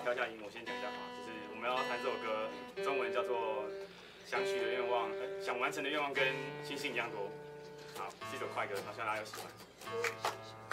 挑一下音，我先讲一下吧。就是我们要弹这首歌，中文叫做想许的愿望，想完成的愿望跟星星一样多。好，是一首快歌，好，希望大家有喜欢。